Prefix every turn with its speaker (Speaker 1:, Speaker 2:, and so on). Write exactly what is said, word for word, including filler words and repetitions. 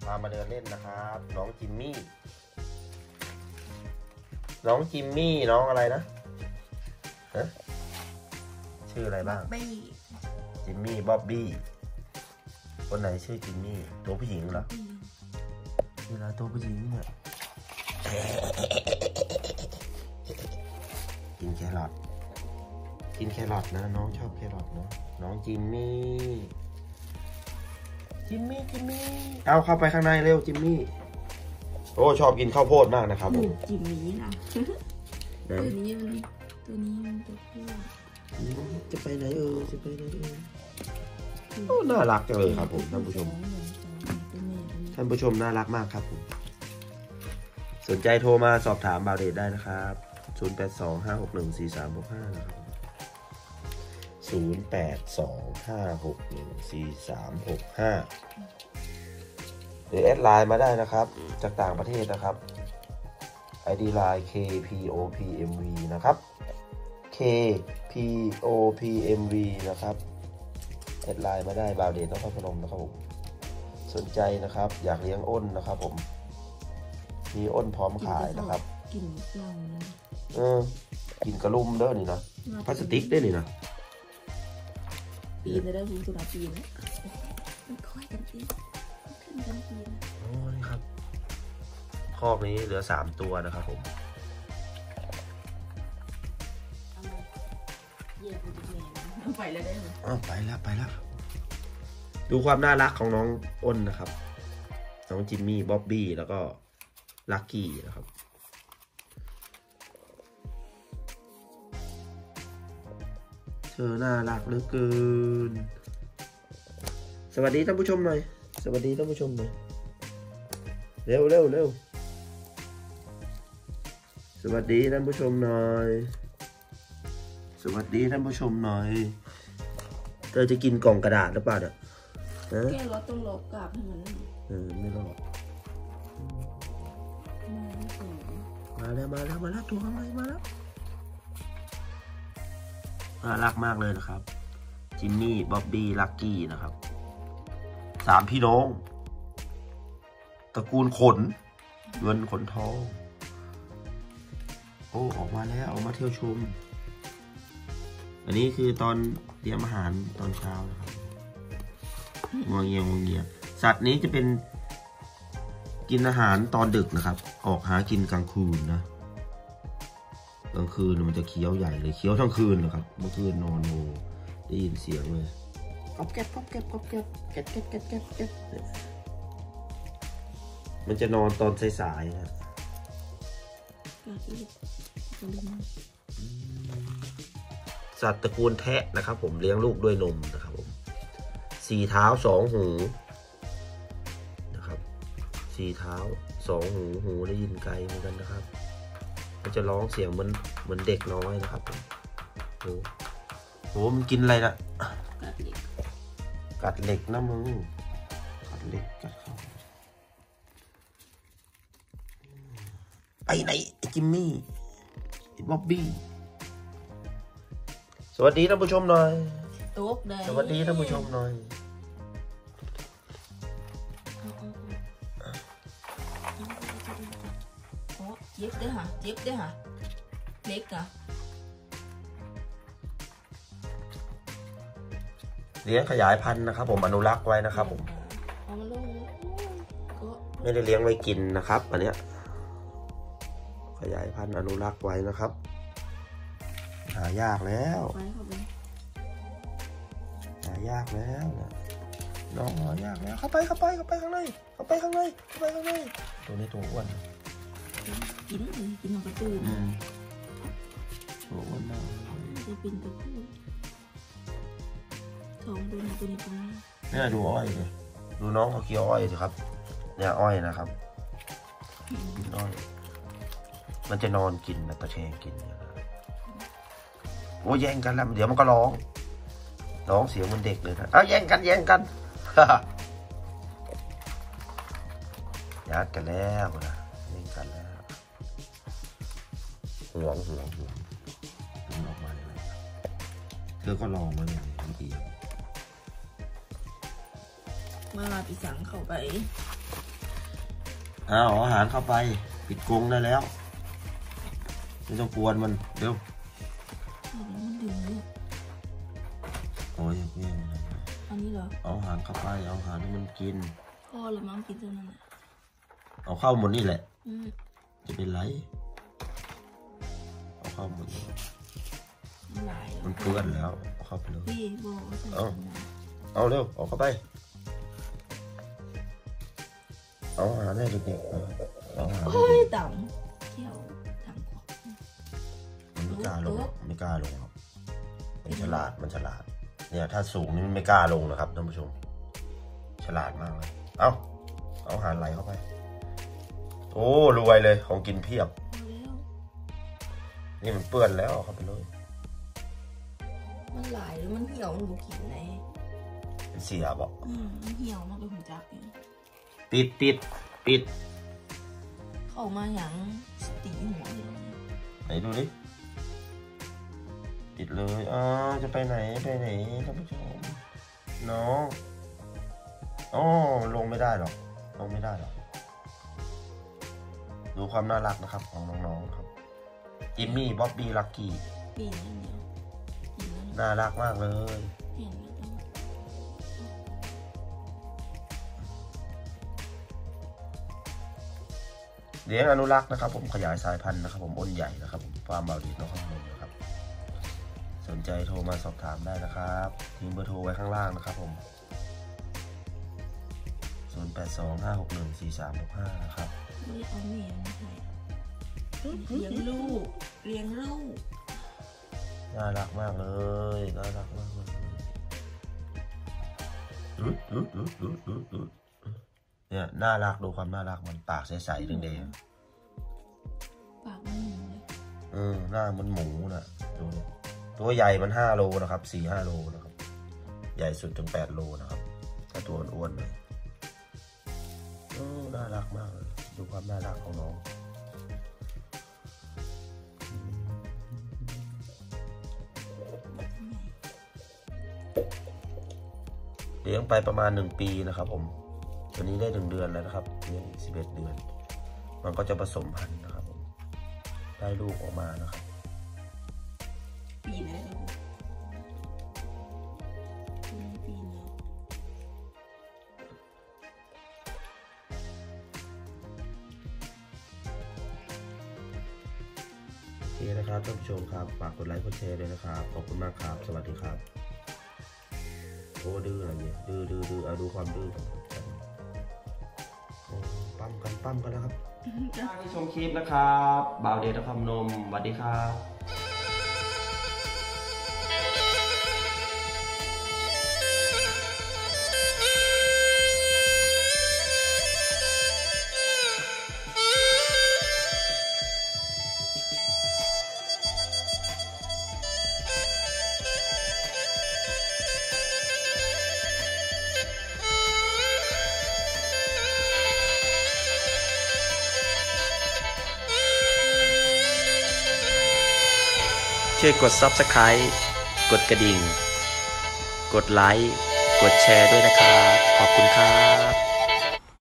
Speaker 1: พามาเดินเล่นนะครับน้องจิมมี่น้องจิมมี่น้องอะไรนะฮะชื่ออะไรบ้างจิมมี่บ๊อบบี้คนไหนชื่อจิมมี่ตัวผู้หญิงเหรอเวลาตัวผู้หญิงเนี่ยกินแครอทกินแครอทนะน้องชอบแครอทเนาะน้องจิมมี่จิมมี่จิมมี่เอาเข้าไปข้างในเร็วจิมมี่โอ้ชอบกินข้าวโพดมากนะครับผม
Speaker 2: จิมมี่นะตัวนี้มันตัวนี้มันตัวผู้
Speaker 1: จะไปไหนเออจะไปไหนเออโอ้น่ารักจังเลยครับผมท่านผู้ชมท่านผู้ชมน่ารักมากครับผมสนใจโทรมาสอบถามบาวเดชได้นะครับศูนย์ แปด สอง ห้า หก หนึ่ง สี่ สาม หก ห้านะครับศูนย์ แปด สอง ห้า หก หนึ่ง สี่ สาม หก ห้าหรือแอดไลน์มาได้นะครับจากต่างประเทศนะครับ ไอ ดี ไลน์ เค พี โอ พี เอ็ม วี นะครับ เค พี โอ พี เอ็ม วี นะครับแอดไลน์มาได้บาวเดชนครพนมนะครับผมสนใจนะครับอยากเลี้ยงอ้นนะครับผมมีอ้นพร้อมขายนะครับ
Speaker 2: กินกล่อง
Speaker 1: เออกินกระลุ่มเด้อนี่นะพลาสติกได้นี่นะ
Speaker 2: ปีนได้หูตัวปีนมันค่อยกันปีนขึ้นกันปีน
Speaker 1: โอ้นี่ครับคอกนี้เหลือสามตัวนะครับผม
Speaker 2: ไปแล้วได้ไหม
Speaker 1: อ๋อไปแล้วไปแล้วดูความน่ารักของน้องอ้นนะครับน้องจิมมี่บ๊อบบี้แล้วก็ลักกี้นะครับเธอน่ารักเหลือเกินสวัสดีท่านผู้ชมหน่อยสวัสดีท่านผู้ชมหน่อยเร็วเร็วเร็วสวัสดีท่านผู้ชมหน่อยสวัสดีท่านผู้ชมหน่อยเธอจะกินกล่องกระดาษหรือเปล่าเนี่ย
Speaker 2: แก้รถต้องลบกลับให้มัน
Speaker 1: เออไม่รอดมาแล้วมาแล้วมาแล้วตัวอะไรมาแล้วน่ารักมากเลยนะครับจิมมี่บ๊อบบี้ลักกี้นะครับสามพี่น้องตระกูลขนเงินขนทองโอ้ออกมาแล้วออกมาเที่ยวชมอันนี้คือตอนเตรียมอาหารตอนเช้านะครับงวงเงียงวงเงียสัตว์นี้จะเป็นกินอาหารตอนดึกนะครับออกหากินกลางคืนนะกลางคืนมันจะเคี้ยวใหญ่เลยเคี้ยวทั้งคืนนะครับเมื่อคืนนอนโนได้ยินเสียงเลยก๊อบแก๊บก๊อบแก๊บก๊อบแก๊บแก๊บแก๊บแก๊บแก๊บแก๊บมันจะนอนตอนสายๆนะสัตว์ตระกูลแทะนะครับผมเลี้ยงลูกด้วยนมนะครับผมสี่เท้าสองหูนะครับสี่เท้าสองหูหูได้ยินไกลเหมือนกันนะครับมันจะร้องเสียงเหมือนเหมือนเด็กน้อยนะครับผมโอ้โหมันกินอะไรนะกัดเหล็กนะมึงกัดเหล็กกัดเขาไปไหนไอ้จิมมี่ไอ้บ๊อบบี้สวัสดีท่านผู้ชมหน่อยสวัสดีท่านผู้ชมหน่อย
Speaker 2: โอ้เจ็บด้วยฮะเจ็บด้วยฮะเล็กเหรอ
Speaker 1: เลี้ยงขยายพันธุ์นะครับผมอนุรักษ์ไว้นะครับผมไม่ได้เลี้ยงไว้กินนะครับอันเนี้ยขยายพันธุ์อนุรักษ์ไว้นะครับหายากแล้วหายากแล้วนะน้องหายากแล้วเข้าไปเข้าไปเข้าไปข้างในเข้าไปข้างในเข้าไปข้างในตัวนี้ตัวอ้วน
Speaker 2: กินกินของกระตือ
Speaker 1: ตัวอ้วนมาก
Speaker 2: จะเป็นตัวผู้สองตัวนี้ตัวนี้ตัวนี้
Speaker 1: เนี่ยดูอ้อยเลยดูน้องเขาเคี้ยวอ้อยสิครับเนี่ยอ้อยนะครับกินอ้อยมันจะนอนกินนะตะแคงกินโอ้แย่งกันแล้วเดี๋ยวมันก็ร้องร้องเสียงมันเด็กเลยนะเอาแย่งกันแย่งกันยัดกันแล้วนะแย่งกันแล้วห่วงห่วงห่วงมันออกมาเลยเธอก็ลองมาเลยบางที
Speaker 2: เมื่อปีสังเข้าไป
Speaker 1: เอาอาหารเข้าไปปิดกรงได้แล้วไม่ต้องกวนมันเร็ว
Speaker 2: มันดึงเลย
Speaker 1: โอ้ยเพี้ยน
Speaker 2: อันนี้เหรอ
Speaker 1: เอาอาหารเข้าไปเอาอาหารให้มันกิน
Speaker 2: พ่อละมั้งกินตัวนั้น
Speaker 1: เอาเข้าหมดนี่แหละ
Speaker 2: อืม
Speaker 1: จะเป็นไรเอาเข้าหมดเลย
Speaker 2: หลาย
Speaker 1: มันเปื้อนแล้วเอาเข้าไปเลย
Speaker 2: พี่บอกว่าใส่
Speaker 1: เอาเอาเร็วเอาเข้าไปเอาอาหารให้เด็กๆเอาเอาอาหารให้
Speaker 2: โอ้ย
Speaker 1: เด็ก
Speaker 2: ต่ำเที่ยวต่ำกว่า
Speaker 1: มันไม่กล้าลงไม่กล้าลงหรอกมันฉลาดมันฉลาดเนี่ยถ้าสูงนี่มันไม่กล้าลงนะครับท่านผู้ชมฉลาดมากเลยเอาเอาอาหารไหลเข้าไปโอ้รวยเลยของกินเพียบ
Speaker 2: แล้ว
Speaker 1: นี่มันเปื้อนแล้วเอาเข้าไปเลย
Speaker 2: มันหลายหรือมันเหี่ยวมันบุกินไหน
Speaker 1: เป็นเสียบอก
Speaker 2: อืมมันเหี่ยวมากเลยผมจับเนี่ย
Speaker 1: ปิดปิดปิด
Speaker 2: เข้ามาอย่างสติหัวเลย
Speaker 1: ไหนดูดิปิดเลยอ๋อจะไปไหนไปไหนท่านผู้ชมน้องอ๋อลงไม่ได้หรอกลงไม่ได้หรอกดูความน่ารักนะครับของน้องๆครับจิมมี่บ๊อบบี้ลักกี้
Speaker 2: ปีนอย่างเดียวกินแล้ว
Speaker 1: น่ารักมากเลย
Speaker 2: เห็นแล้วต้อง
Speaker 1: เลี้ยงอนุรักษ์นะครับผมขยายสายพันธุ์นะครับผมอ้นใหญ่นะครับผมฟาร์มบาวดีนครพนมนะครับสนใจโทรมาสอบถามได้นะครับทิ้งเบอร์โทรไว้ข้างล่างนะครับผมศูนย์ แปด สอง ห้า หก หนึ่ง สี่ สาม หก ห้านะครับ
Speaker 2: ไม่ได้เอาเมียมาใส่เลี้ยงลูกเลี้ยงลูก
Speaker 1: น่ารักมากเลยน่ารักมากเลยอืดอืดอืดอืดอืดอืดเนี่ยน่ารักดูความน่ารักมันปากใสๆแดง
Speaker 2: ปากมันหมูเลย
Speaker 1: ๆอืมหน้ามันหมูนะดูเนี่ยตัวใหญ่มันห้าโลนะครับสี่ห้าโลนะครับใหญ่สุดถึงแปดโลนะครับถ้าตัวอ้วนๆเลยโอ้น่ารักมากเลยดูความน่ารักของน้องเลี้ยงไปประมาณหนึ่งปีนะครับผมตัวนี้ได้หนึ่งเดือนแล้วนะครับเลี้ยงสิบเอ็ดเดือน มันก็จะผสมพันธุ์นะครับผมได้ลูกออกมานะครับ
Speaker 2: ปีนแล้วปีนปีนแล้ว
Speaker 1: โอเคนะครับท่านผู้ชมครับฝากกดไลค์กดแชร์ด้วยนะครับขอบคุณมากครับสวัสดีครับโอ้ดื้ออะไรเนี่ยดื้อดื้อดื้อเอาดูความดื้อของผมโอ้ปั้มกันปั้มกันนะครับที่ชมคลิปนะครับบ่าวเดชนครพนมสวัสดีครับ ช่วยกด ซับสไครบ์ กดกระดิ่ง กดไลค์ กดแชร์ด้วยนะครับ ขอบคุณครับ